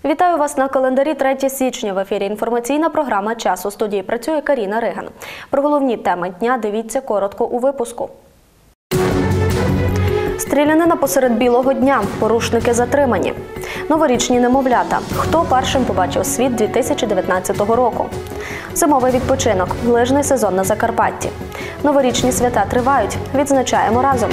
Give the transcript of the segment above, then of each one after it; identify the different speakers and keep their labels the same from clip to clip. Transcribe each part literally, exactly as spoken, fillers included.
Speaker 1: Вітаю вас на календарі третє січня. В ефірі інформаційна програма «Час». У студії працює Каріна Риган. Про головні теми дня дивіться коротко у випуску. Стрілянина посеред білого дня. Порушники затримані. Новорічні немовлята. Хто першим побачив світ дві тисячі дев'ятнадцятого року? Зимовий відпочинок. Лижний сезон на Закарпатті. Новорічні свята тривають. Відзначаємо разом.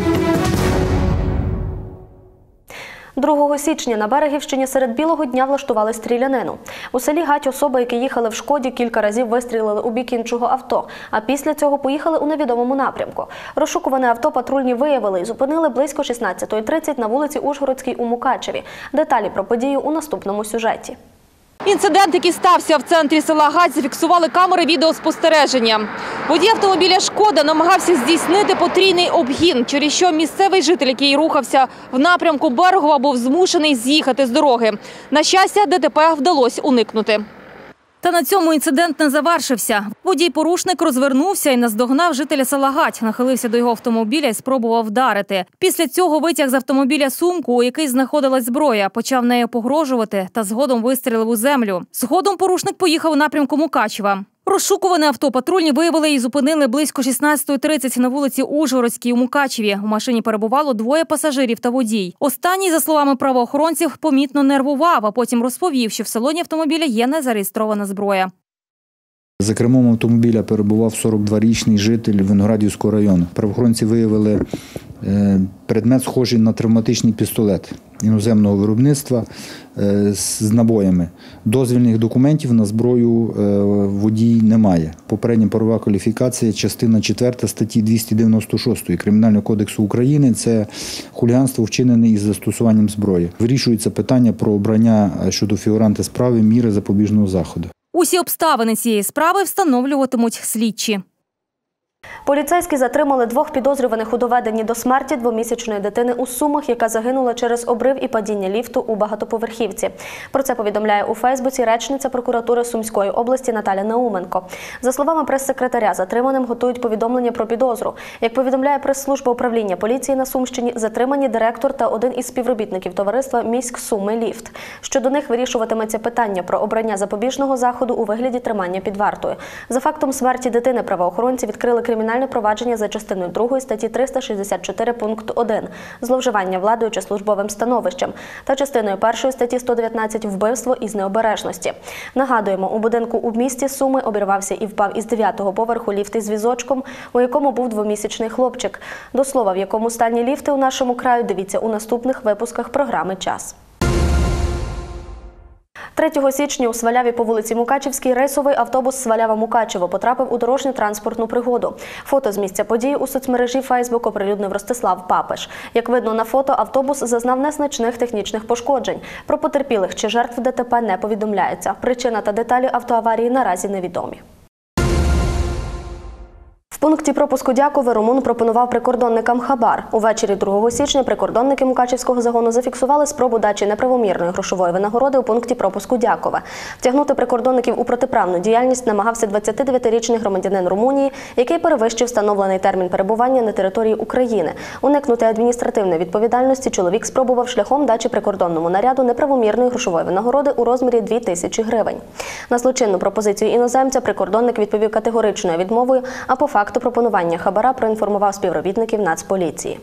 Speaker 1: другого січня на Берегівщині серед білого дня влаштували стрілянину. У селі Гать особи, які їхали в «Шкоді», кілька разів вистрілили у бік іншого авто, а після цього поїхали у невідомому напрямку. Розшукуване авто патрульні виявили і зупинили близько шістнадцятої тридцять на вулиці Ужгородській у Мукачеві. Деталі про подію у наступному сюжеті.
Speaker 2: Інцидент, який стався в центрі села Гать, зафіксували камери відеоспостереження. Водій автомобіля «Шкода» намагався здійснити потрійний обгін, через що місцевий житель, який рухався в напрямку Берегова, був змушений з'їхати з дороги. На щастя, ДТП вдалося уникнути. Та на цьому інцидент не завершився. Водій-порушник розвернувся і наздогнав жителя села Гать, нахилився до його автомобіля і спробував вдарити. Після цього витяг з автомобіля сумку, у якій знаходилась зброя, почав нею погрожувати та згодом вистрілив у землю. Згодом порушник поїхав у напрямку Мукачева. Розшукуване авто патрульні виявили і зупинили близько шістнадцятої тридцять на вулиці Ужгородській у Мукачеві. У машині перебувало двоє пасажирів та водій. Останній, за словами правоохоронців, помітно нервував, а потім розповів, що в салоні автомобіля є незареєстрована зброя.
Speaker 3: За кермом автомобіля перебував сорокадворічний житель Виноградівського району. Правоохоронці виявили предмет, схожий на травматичний пістолет іноземного виробництва з набоями. Дозвільних документів на зброю водій не має. Попередня правова кваліфікація, частина четверта статті двісті дев'яносто шість Кримінального кодексу України – це хуліганство, вчинене із застосуванням зброї. Вирішується питання про обрання щодо фігуранта справи міри запобіжного заходу.
Speaker 2: Усі обставини цієї справи встановлюватимуть слідчі.
Speaker 1: Поліцейські затримали двох підозрюваних у доведенні до смерті двомісячної дитини у Сумах, яка загинула через обрив і падіння ліфту у багатоповерхівці. Про це повідомляє у Фейсбуці речниця прокуратури Сумської області Наталя Науменко. За словами прес-секретаря, затриманим готують повідомлення про підозру. Як повідомляє прес-служба управління поліції на Сумщині, затримані директор та один із співробітників товариства «Міськсуми-Ліфт». Щодо них вирішуватиметься питання про обрання запобіжного заходу у вигляді тримання під вартою. За фактом смерті дитини правоохоронці відкрили кримінальне провадження за частиною другої статті триста шістдесят чотири пункт один «Зловживання владою чи службовим становищем» та частиною першої статті сто дев'ятнадцять «Вбивство із необережності». Нагадуємо, у будинку у місті Суми обірвався і впав із дев'ятого поверху ліфт із візочком, у якому був двомісячний хлопчик. До слова, в якому стані ліфти у нашому краю, дивіться у наступних випусках програми «Час». третього січня у Сваляві по вулиці Мукачівській рейсовий автобус Свалява-Мукачево потрапив у дорожньо-транспортну пригоду. Фото з місця події у соцмережі Фейсбук оприлюднив Ростислав Папиш. Як видно на фото, автобус зазнав незначних технічних пошкоджень. Про потерпілих чи жертв ДТП не повідомляється. Причина та деталі автоаварії наразі невідомі. В пункті пропуску Дякове румун пропонував прикордонникам хабар. Увечері другого січня прикордонники Мукачівського загону зафіксували спробу дачі неправомірної грошової винагороди у пункті пропуску Дякове. Втягнути прикордонників у протиправну діяльність намагався двадцятидев'ятирічний громадянин Румунії, який перевищив встановлений термін перебування на території України. Уникнути адміністративної відповідальності чоловік спробував шляхом дачі прикордонному наряду неправомірної грошової винагороди у розмірі дві тисячі гривень. На злочинну пропозицію іноземця прикордонник відповів категоричною відмовою, а по факту пропонування хабара проінформував співробітників Нацполіції.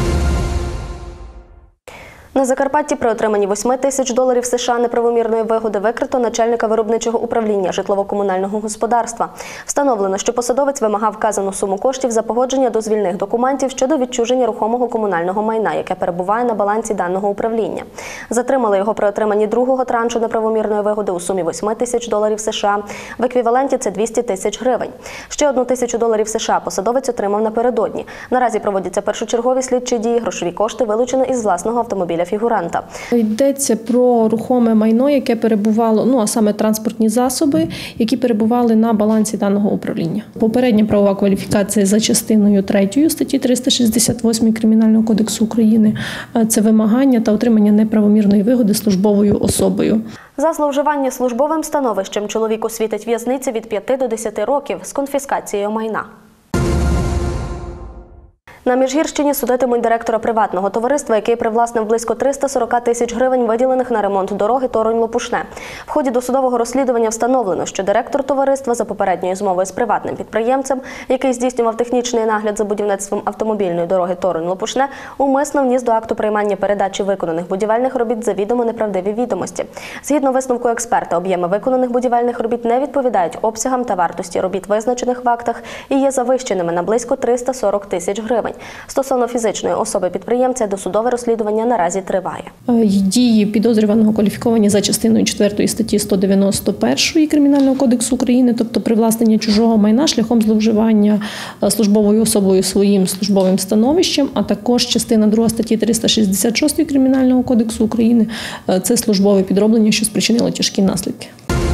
Speaker 1: На Закарпатті при отриманні восьми тисяч доларів США неправомірної вигоди викрито начальника виробничого управління житлово-комунального господарства. Встановлено, що посадовець вимагав вказану суму коштів за погодження дозвільних документів щодо відчуження рухомого комунального майна, яке перебуває на балансі даного управління. Затримали його при отриманні другого траншу неправомірної вигоди у сумі восьми тисяч доларів США. В еквіваленті це двісті тисяч гривень. Ще одну тисячу доларів США посадовець отримав напередодні. Наразі проводяться першочергові слідчі дії, грошові кошти вилучено із власного автомобіля фігуранта.
Speaker 4: Йдеться про рухоме майно, яке перебувало, ну а саме транспортні засоби, які перебували на балансі даного управління. Попередня правова кваліфікація за частиною третьої статті триста шістдесят восьмої Кримінального кодексу України – це вимагання та отримання неправомірної вигоди службовою особою.
Speaker 1: За зловживання службовим становищем чоловіку світить в'язниця від п'яти до десяти років з конфіскацією майна. На Міжгірщині судитимуть директора приватного товариства, який привласнив близько триста сорок тисяч гривень, виділених на ремонт дороги Торонь-Лопушне. В ході досудового розслідування встановлено, що директор товариства за попередньою змовою з приватним підприємцем, який здійснював технічний нагляд за будівництвом автомобільної дороги Торонь-Лопушне, умисно вніс до акту приймання передачі виконаних будівельних робіт завідомо неправдиві відомості. Згідно висновку експерта, об'єми виконаних будівельних робіт не відповідають обсягам та вартості робіт, визначених в актах, і є завищеними на близько триста сорок тисяч гривень. Стосовно фізичної особи підприємця, досудове розслідування наразі триває.
Speaker 4: Дії підозрюваного кваліфіковані за частиною четвертої статті сто дев'яносто першої Кримінального кодексу України, тобто привласнення чужого майна шляхом зловживання службовою особою своїм службовим становищем, а також частина друга статті триста шістдесят шостої Кримінального кодексу України – це службове підроблення, що спричинило тяжкі наслідки.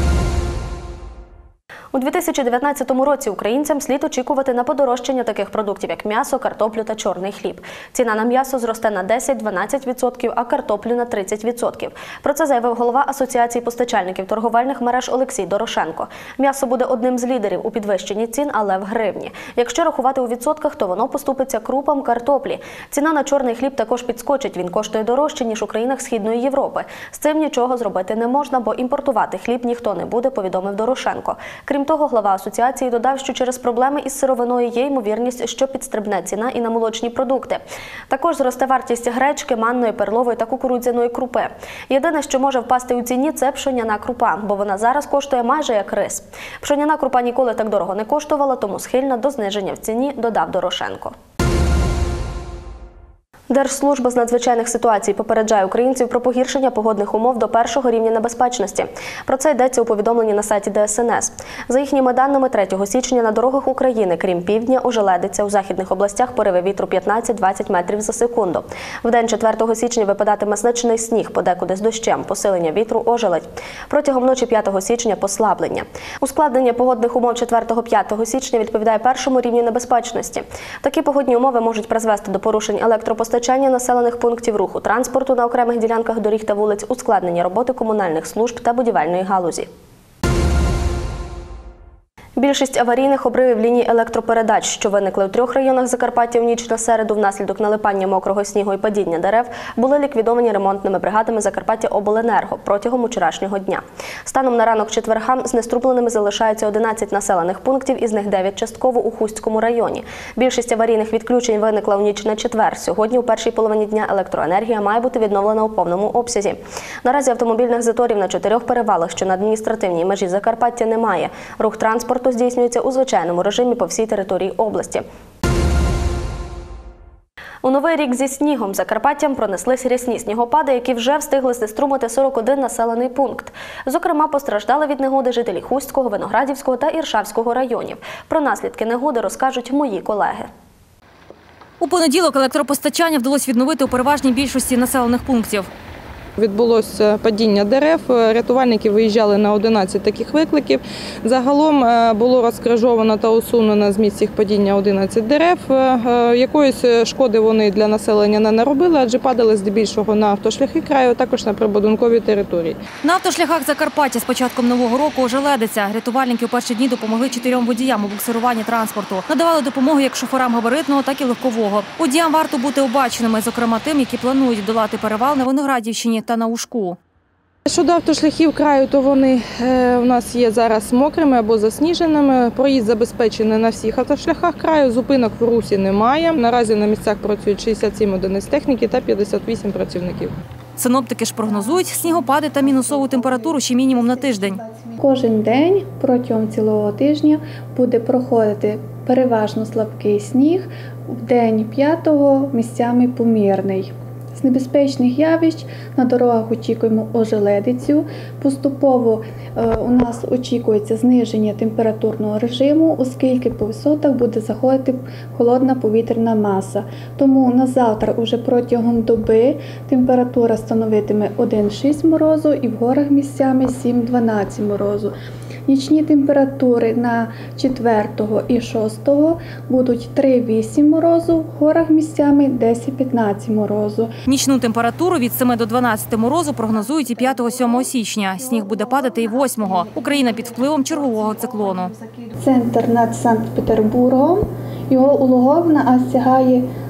Speaker 1: У дві тисячі дев'ятнадцятому році українцям слід очікувати на подорожчання таких продуктів, як м'ясо, картоплю та чорний хліб. Ціна на м'ясо зросте на десять-дванадцять відсотків, а картоплю на тридцять відсотків. Про це заявив голова Асоціації постачальників торговельних мереж Олексій Дорошенко. М'ясо буде одним з лідерів у підвищенні цін, але в гривні. Якщо рахувати у відсотках, то воно поступиться крупам, картоплі. Ціна на чорний хліб також підскочить. Він коштує дорожче, ніж у країнах Східної Європи. З цим нічого зробити не можна, бо імпортувати хліб ніхто не буде, повідомив Дорошенко. Крім того, глава асоціації додав, що через проблеми із сировиною є ймовірність, що підстрибне ціна і на молочні продукти. Також зросте вартість гречки, манної, перлової та кукурудзяної крупи. Єдине, що може впасти у ціні – це пшоняна крупа, бо вона зараз коштує майже як рис. Пшоняна крупа ніколи так дорого не коштувала, тому схильна до зниження в ціні, додав Дорошенко. Держслужба з надзвичайних ситуацій попереджає українців про погіршення погодних умов до першого рівня небезпечності. Про це йдеться у повідомленні на сайті Де Ес Ен Ес. За їхніми даними, третього січня на дорогах України, крім півдня, ожеледиться. У західних областях пориви вітру п'ятнадцять-двадцять метрів за секунду. Вдень четвертого січня випадатиме значний сніг, подекуди з дощем, посилення вітру, ожеледь. Протягом ночі п'ятого січня – послаблення. Ускладнення погодних умов четвертого-п'ятого січня відповідає першому рівню небезпечності. Такі погодні умови можуть призвести до порушень електропостачання населених пунктів, руху транспорту на окремих ділянках доріг та вулиць, ускладнення роботи комунальних служб та будівельної галузі. Більшість аварійних обривів ліній електропередач, що виникли у трьох районах Закарпаття в ніч на середу внаслідок налипання мокрого снігу і падіння дерев, були ліквідовані ремонтними бригадами Закарпаттяобленерго протягом вчорашнього дня. Станом на ранок четверга знеструмленими залишаються одинадцять населених пунктів, із них дев'ять частково у Хустському районі. Більшість аварійних відключень виникла у ніч на четвер. Сьогодні у першій половині дня електроенергія має бути відновлена у повному обсязі. Наразі автомобільних заторів на чотирьох перевалах, що на адміністративній межі Закарпаття, немає. Рух транспорту здійснюється у звичайному режимі по всій території області. У Новий рік зі снігом Закарпаттям пронеслись рясні снігопади, які вже встигли знеструмити сорок один населений пункт. Зокрема, постраждали від негоди жителі Хустського, Виноградівського та Іршавського районів. Про наслідки негоди розкажуть мої колеги.
Speaker 2: У понеділок електропостачання вдалося відновити у переважній більшості населених пунктів.
Speaker 5: Відбулося падіння дерев, рятувальники виїжджали на одинадцять таких викликів. Загалом було розкражовано та усунено з місць їх падіння одинадцять дерев. Якоїсь шкоди вони для населення не наробили, адже падали здебільшого на автошляхи краю, а також на прибудинкові території.
Speaker 2: На автошляхах Закарпаття з початком нового року ожеледиться. Рятувальники у перші дні допомогли чотирьом водіям у буксируванні транспорту. Надавали допомогу як шоферам габаритного, так і легкового. Водіям варто бути обаченими, зокрема тим, які планують долати перевал на Виноградівщині та на Ужку.
Speaker 5: Щодо автошляхів краю, то вони е, у нас є зараз мокрими або засніженими. Проїзд забезпечений на всіх автошляхах краю, зупинок в русі немає. Наразі на місцях працюють шістдесят сім одиниць техніки та п'ятдесят вісім працівників.
Speaker 2: Синоптики ж прогнозують снігопади та мінусову температуру ще мінімум на тиждень.
Speaker 6: Кожен день протягом цілого тижня буде проходити переважно слабкий сніг, в день п'ятого місцями помірний. З небезпечних явищ на дорогах очікуємо ожеледицю. Поступово е, у нас очікується зниження температурного режиму, оскільки по висотах буде заходити холодна повітряна маса. Тому на завтра уже протягом доби температура становитиме один-шість морозу і в горах місцями сім-дванадцять морозу. Нічні температури на четвертого і шостого будуть три-вісім морозу, в горах місцями десять-п'ятнадцять морозу.
Speaker 2: Нічну температуру від семи до дванадцяти морозу прогнозують і п'ятого-сьомого січня. Сніг буде падати і восьмого. Україна під впливом чергового циклону.
Speaker 6: Центр над Санкт-Петербургом, його улоговина сягає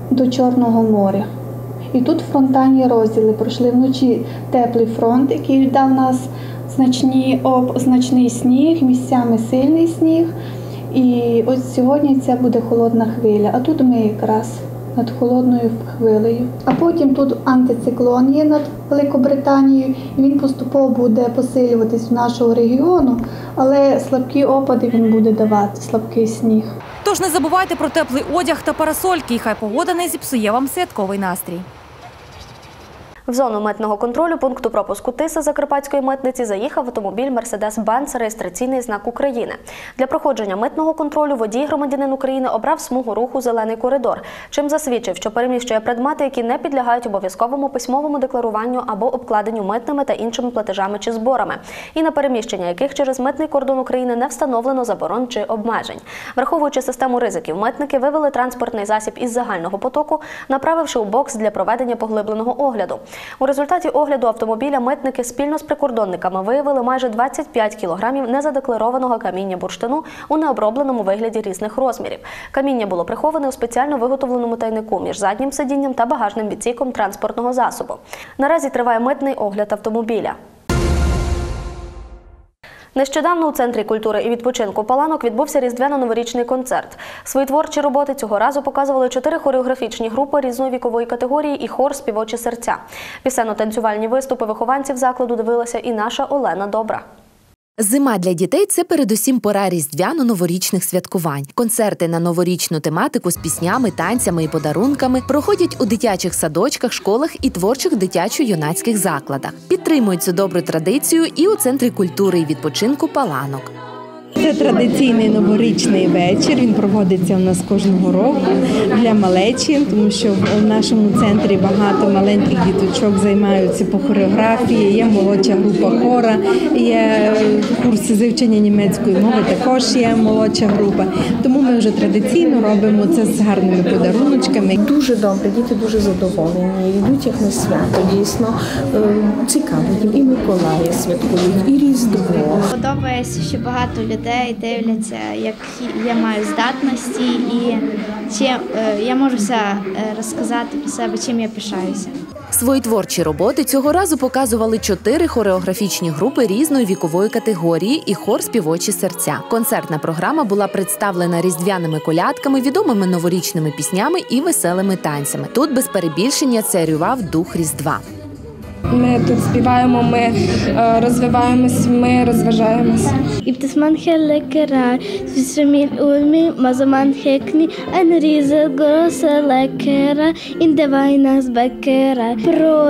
Speaker 6: до Чорного моря. І тут фронтальні розділи пройшли вночі теплий фронт, який дав нас значні, об, значний сніг, місцями сильний сніг. І ось сьогодні це буде холодна хвиля, а тут ми якраз над холодною хвилею. А потім тут антициклон є над Великобританією, і він поступово буде посилюватись в нашого регіону, але слабкі опади він буде давати, слабкий сніг.
Speaker 2: Тож не забувайте про теплий одяг та парасольки, і хай погода не зіпсує вам святковий настрій.
Speaker 1: В зону митного контролю пункту пропуску Тиса Закарпатської митниці заїхав автомобіль Mercedes-Benz, реєстраційний знак України. Для проходження митного контролю водій, громадянин України, обрав смугу руху «Зелений коридор», чим засвідчив, що переміщує предмети, які не підлягають обов'язковому письмовому декларуванню або обкладенню митними та іншими платежами чи зборами, і на переміщення яких через митний кордон України не встановлено заборон чи обмежень. Враховуючи систему ризиків, митники вивели транспортний засіб із загального потоку, направивши у бокс для проведення поглибленого огляду. У результаті огляду автомобіля митники спільно з прикордонниками виявили майже двадцять п'ять кілограмів незадекларованого каміння бурштину у необробленому вигляді різних розмірів. Каміння було приховане у спеціально виготовленому тайнику між заднім сидінням та багажним відсіком транспортного засобу. Наразі триває митний огляд автомобіля. Нещодавно у Центрі культури і відпочинку «Паланок» відбувся різдвяно-новорічний концерт. Свої творчі роботи цього разу показували чотири хореографічні групи різної вікової категорії і хор «Співочі серця». Пісенно-танцювальні виступи вихованців закладу дивилася і наша Олена Добра.
Speaker 7: Зима для дітей – це передусім пора різдвяно-новорічних святкувань. Концерти на новорічну тематику з піснями, танцями і подарунками проходять у дитячих садочках, школах і творчих дитячо-юнацьких закладах. Підтримують цю добру традицію і у Центрі культури і відпочинку «Паланок».
Speaker 8: Це традиційний новорічний вечір, він проводиться у нас кожного року для малечі, тому що в нашому центрі багато маленьких діточок займаються по хореографії, є молодша група хора, є курси з вивчення німецької мови, також є молодша група. Тому ми вже традиційно робимо це з гарними подаруночками.
Speaker 9: Дуже добре, діти дуже задоволені, йдуть як на свято, дійсно цікаво їм. І Миколая святкують, і Різдво.
Speaker 10: Подобається, що багато людей дивляться, як я маю здатності і чим я можу все розказати про себе, чим я пишаюся.
Speaker 7: Свої творчі роботи цього разу показували чотири хореографічні групи різної вікової категорії і хор «Співочі серця». Концертна програма була представлена різдвяними колядками, відомими новорічними піснями і веселими танцями. Тут без перебільшення царював дух Різдва.
Speaker 11: Ми тут співаємо, ми розвиваємось, ми розважаємось.
Speaker 10: Gibt es manche Leckerei, süße mit Ulmi, also manche Knie, ein riesengroße Leckerei in der Weihnachtsbäckerei. Про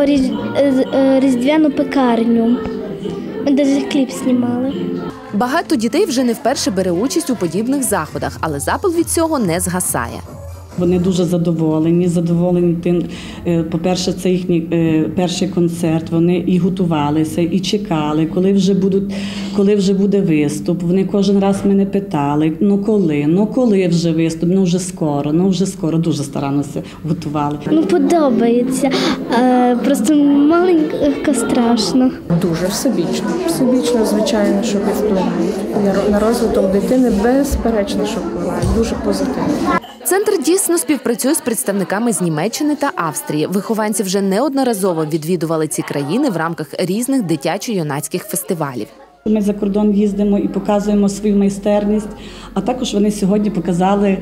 Speaker 10: різдвяну пекарню. Ми навіть кліп знімали.
Speaker 7: Багато дітей вже не вперше бере участь у подібних заходах, але запал від цього не згасає.
Speaker 12: Вони дуже задоволені, задоволені тим, по-перше, це їхній перший концерт, вони і готувалися, і чекали, коли вже, будуть, коли вже буде виступ. Вони кожен раз мене питали, ну коли, ну коли вже виступ, ну вже скоро, ну вже скоро, дуже старанно готували.
Speaker 10: Ну подобається, просто маленько страшно.
Speaker 9: Дуже всебічно, всебічно, звичайно, що впливають. На розвиток дитини безперечно, що впливають, дуже позитивно.
Speaker 7: Центр дійсно співпрацює з представниками з Німеччини та Австрії. Вихованці вже неодноразово відвідували ці країни в рамках різних дитячо-юнацьких фестивалів.
Speaker 12: Ми за кордон їздимо і показуємо свою майстерність, а також вони сьогодні показали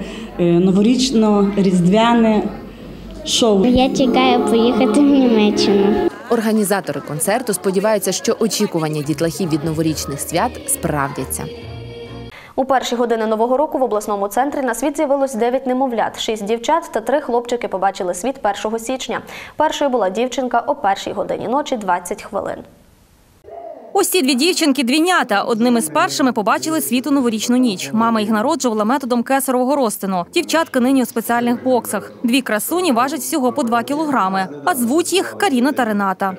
Speaker 12: новорічно-різдвяне шоу.
Speaker 10: Я чекаю поїхати в Німеччину.
Speaker 7: Організатори концерту сподіваються, що очікування дітлахів від новорічних свят справдяться.
Speaker 1: У перші години Нового року в обласному центрі на світ з'явилось дев'ять немовлят. Шість дівчат та три хлопчики побачили світ першого січня. Першою була дівчинка о першій годині ночі двадцять хвилин.
Speaker 2: Ось ці дві дівчинки – двійнята. Одними з першими побачили світ у новорічну ніч. Мама їх народжувала методом кесаревого розтину. Дівчатки нині у спеціальних боксах. Дві красуні важать всього по два кілограми. А звуть їх Каріна та Рената.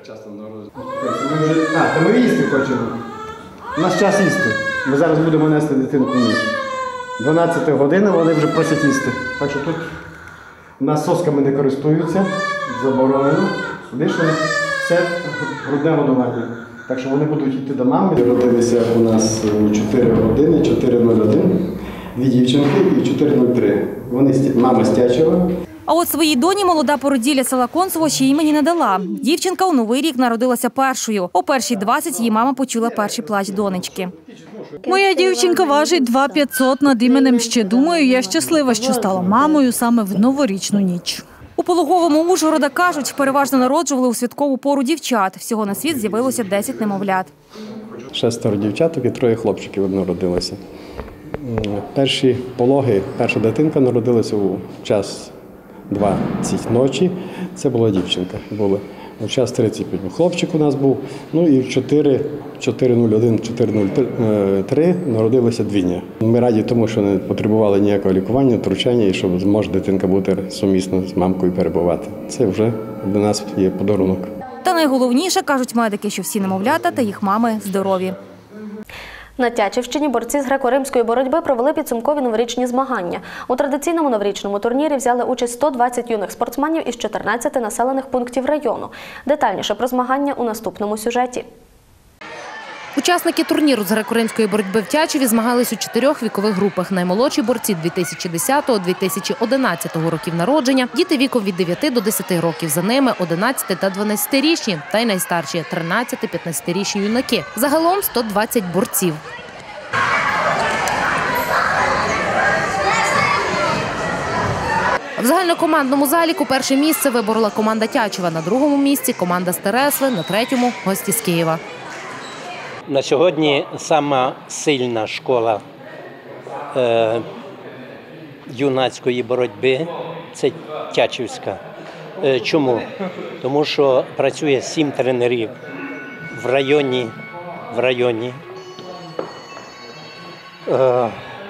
Speaker 13: А, то ми їсти хочемо. У нас час їсти. Ми зараз будемо нести дитинку в ніч. дванадцята година, вони вже просять їсти. Так що тут у нас сосками не користуються, заборонено. Дишли, все грудне годування. Так що вони будуть йти до мами. Родилися у нас у чотири години, чотири нуль один, дві дівчинки і чотири нуль три. Вони, мама з Тячева.
Speaker 2: А от своїй доні молода породілля села Концево ще імені не дала. Дівчинка у новий рік народилася першою. О першій двадцять її мама почула перший плач донечки.
Speaker 14: Моя дівчинка важить два п'ятсот над іменем ще. Думаю, я щаслива, що стала мамою саме в новорічну ніч.
Speaker 2: У пологовому Ужгорода, кажуть, переважно народжували у святкову пору дівчат. Всього на світ з'явилося десять немовлят.
Speaker 15: Шестеро дівчаток і троє хлопчиків народилося. Перші пологи, перша дитинка народилася у час двадцять ночі. Це була дівчинка. Були. У час тридцять п'ять хлопчик у нас був. Ну і в чотири нуль один - чотири нуль три народилися двійня. Ми раді тому, що не потребували ніякого лікування, втручання і що зможе дитинка бути сумісно з мамкою перебувати. Це вже для нас є подарунок.
Speaker 2: Та найголовніше, кажуть медики, що всі немовлята та їх мами здорові.
Speaker 1: На Тячівщині борці з греко-римської боротьби провели підсумкові новорічні змагання. У традиційному новорічному турнірі взяли участь сто двадцять юних спортсменів із чотирнадцяти населених пунктів району. Детальніше про змагання у наступному сюжеті.
Speaker 7: Учасники турніру з греко-римської боротьби в Тячеві змагались у чотирьох вікових групах. Наймолодші борці дві тисячі десятого - дві тисячі одинадцятого років народження, діти віком від дев'яти до десяти років, за ними одинадцяти та дванадцятирічні, та й найстарші – тринадцяти - п'ятнадцятирічні юнаки. Загалом сто двадцять борців. В загальнокомандному заліку перше місце виборола команда Тячева, на другому місці – команда з Тересли, на третьому – гості з Києва.
Speaker 16: На сьогодні сама сильна школа е, юнацької боротьби – це Тячівська. Е, чому? Тому що працює сім тренерів в районі, в районі е,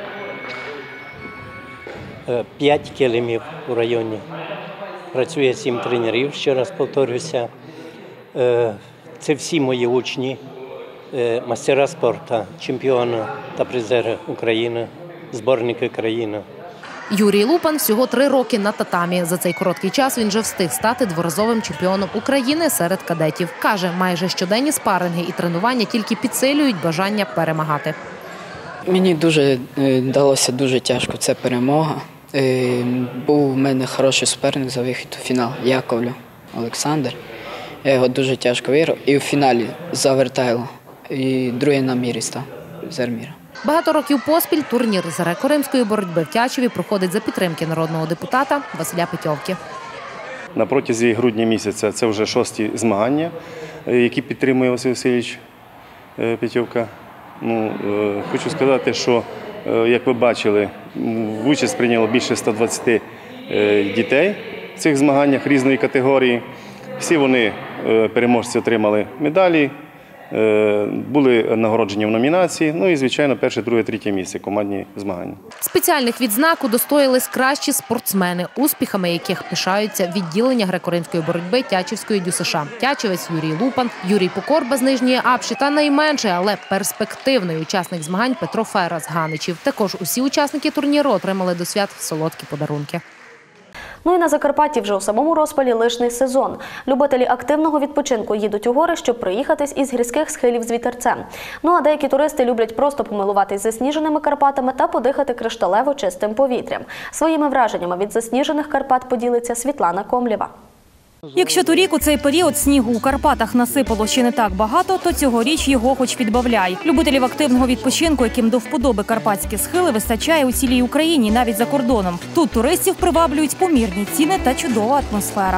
Speaker 16: п'ять килимів у районі. Працює сім тренерів, ще раз повторюся. Е, це всі мої учні. Мастера спорту, чемпіони та призери України, збірники країни.
Speaker 7: Юрій Лупан всього три роки на татамі. За цей короткий час він вже встиг стати дворазовим чемпіоном України серед кадетів. Каже, майже щоденні спаринги і тренування тільки підсилюють бажання перемагати.
Speaker 17: Мені дуже далося дуже тяжко ця перемога. Був у мене хороший суперник за вихід у фінал – Яковлю Олександр. Я його дуже тяжко виграв і в фіналі завертайло. І другий на мірі став з Ерміра.
Speaker 7: Багато років поспіль турнір з греко-римської боротьби в Тячеві проходить за підтримки народного депутата Василя Петьовки.
Speaker 18: На протязі грудня місяця це вже шості змагання, які підтримує Василь Васильович Петьовка. Ну, хочу сказати, що, як ви бачили, в участь прийняло більше ста двадцяти дітей в цих змаганнях різної категорії. Всі вони, переможці, отримали медалі. Були нагороджені в номінації, ну і, звичайно, перше, друге, третє місце командні змагання.
Speaker 7: Спеціальних відзнак удостоїлись кращі спортсмени, успіхами яких пишаються відділення греко-римської боротьби Тячівської ДЮСШ. Тячівець Юрій Лупан, Юрій Покорба з Нижньої Апші та найменший, але перспективний учасник змагань Петро Фера з Ганичів. Також усі учасники турніру отримали до свят солодкі подарунки.
Speaker 1: Ну і на Закарпатті вже у самому розпалі лижний сезон. Любителі активного відпочинку їдуть у гори, щоб проїхатись із гірських схилів з вітерцем. Ну а деякі туристи люблять просто помилуватись засніженими Карпатами та подихати кришталево чистим повітрям. Своїми враженнями від засніжених Карпат поділиться Світлана Комлєва.
Speaker 2: Якщо торік у цей період снігу у Карпатах насипало ще не так багато, то цьогоріч його хоч підбавляй. Любителів активного відпочинку, яким до вподоби карпатські схили, вистачає у цілій Україні, навіть за кордоном. Тут туристів приваблюють помірні ціни та чудова атмосфера.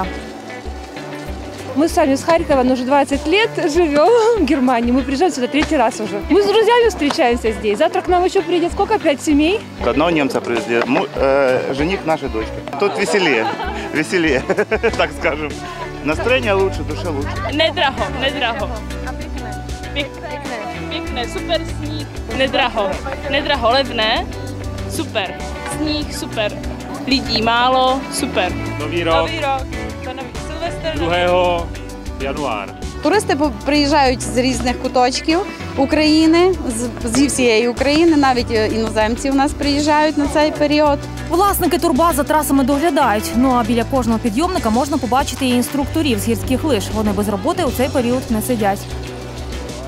Speaker 19: Мы сами с Харькова, но уже двадцать лет живем в Германии. Мы приезжаем сюда третий раз уже. Мы с друзьями встречаемся здесь. Завтра к нам еще приедет сколько? Пять семей?
Speaker 20: Одного немца привезли. Э, жених нашей дочки. Тут веселее. Веселее, так скажем. Настроение лучше, душа лучше.
Speaker 21: Не драго, не драго. Пікне, пікне, супер сніг. Не драго, не драго, levné. Super. Sníh, super. Lidí málo, super.
Speaker 22: Nový rok.
Speaker 21: Nový rok. To nový Silvestr.
Speaker 22: другого января.
Speaker 23: Туристи приїжджають з різних куточків України, зі всієї України, навіть іноземці у нас приїжджають на цей період.
Speaker 2: Власники турбаз за трасами доглядають. Ну а біля кожного підйомника можна побачити і інструкторів з гірських лиж. Вони без роботи у цей період не сидять.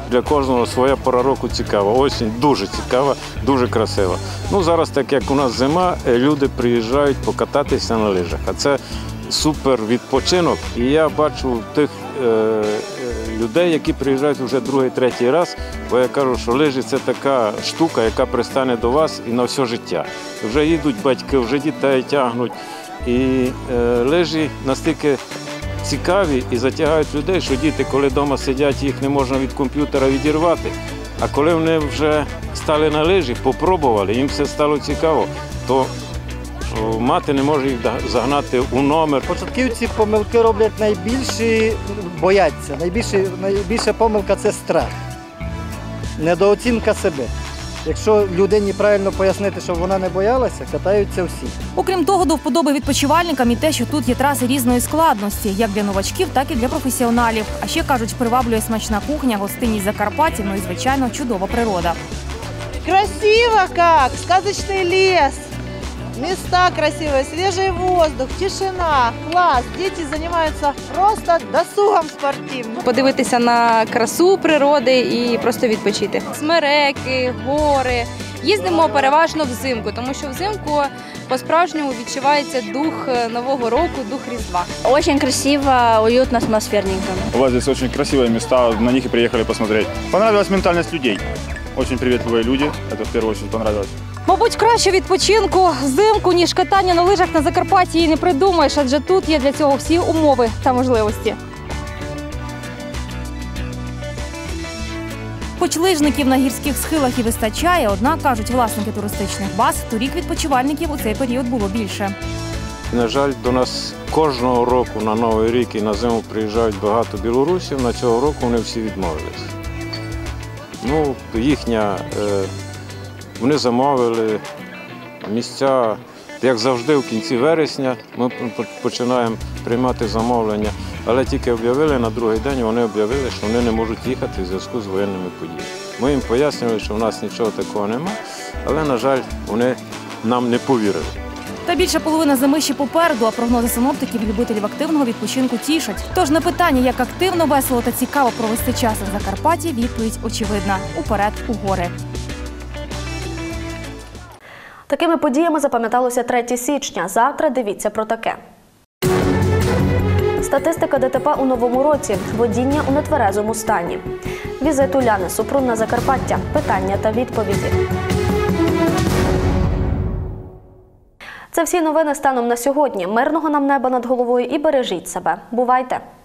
Speaker 3: для кожного своя пора року цікава. Осінь дуже цікава, дуже красива. Ну, зараз, так як у нас зима, люди приїжджають покататися на лижах. А це супер відпочинок. І я бачу тих е, людей, які приїжджають вже другий, третій раз, бо я кажу, що лижі – це така штука, яка пристане до вас і на все життя. Вже їдуть батьки, вже дітей тягнуть. І е, лижі настільки цікаві і затягають людей, що діти, коли вдома сидять, їх не можна від комп'ютера відірвати. А коли вони вже стали на лижі, попробували, їм все стало цікаво, то мати не може їх загнати у номер.
Speaker 4: Початківці помилки роблять найбільші, бояться. Найбільші, найбільша помилка – це страх, недооцінка себе. Якщо людині правильно пояснити, щоб вона не боялася, катаються всі.
Speaker 2: Окрім того, до вподоби відпочивальникам і те, що тут є траси різної складності, як для новачків, так і для професіоналів. А ще, кажуть, приваблює смачна кухня, гостинність Закарпаття, ну і, звичайно, чудова природа.
Speaker 5: Красиво как! Сказочный лес! Места красивые, свежий воздух, тишина, класс. Дети занимаются просто досугом спортивным.
Speaker 24: Подивитися на красу природи і просто відпочити. Смереки, гори. Їздимо переважно взимку, тому що взимку по-справжньому відчувається дух Нового року, дух Різдва.
Speaker 10: Очень красиво, уютно, атмосферненько.
Speaker 25: У вас здесь очень красивые места, на них и приехали посмотреть. Понравилась ментальность людей. Очень приветливые люди, это в первую очередь понравилось.
Speaker 2: Мабуть, краще відпочинку взимку, ніж катання на лижах на Закарпатті, і не придумаєш, адже тут є для цього всі умови та можливості. Хоч лижників на гірських схилах і вистачає, однак, кажуть власники туристичних баз, торік відпочивальників у цей період було більше.
Speaker 3: На жаль, до нас кожного року на Новий рік і на зиму приїжджають багато білорусів, на цього року вони всі відмовились. Ну, їхня... Е... Вони замовили місця, як завжди, в кінці вересня ми починаємо приймати замовлення, але тільки об'явили, на другий день вони об'явили, що вони не можуть їхати в зв'язку з воєнними подіями. Ми їм пояснювали, що в нас нічого такого немає, але, на жаль, вони нам не повірили.
Speaker 2: Та більше половина зими ще попереду, а прогнози синоптиків любителів активного відпочинку тішать. Тож на питання, як активно, весело та цікаво провести час на Закарпатті, відповідь очевидна – уперед у гори.
Speaker 1: Такими подіями запам'яталося третє січня. Завтра дивіться про таке. Статистика ДТП у Новому році. Водіння у нетверезому стані. Візит Уляни Супрун на Закарпаття. Питання та відповіді. Це всі новини станом на сьогодні. Мирного нам неба над головою і бережіть себе. Бувайте!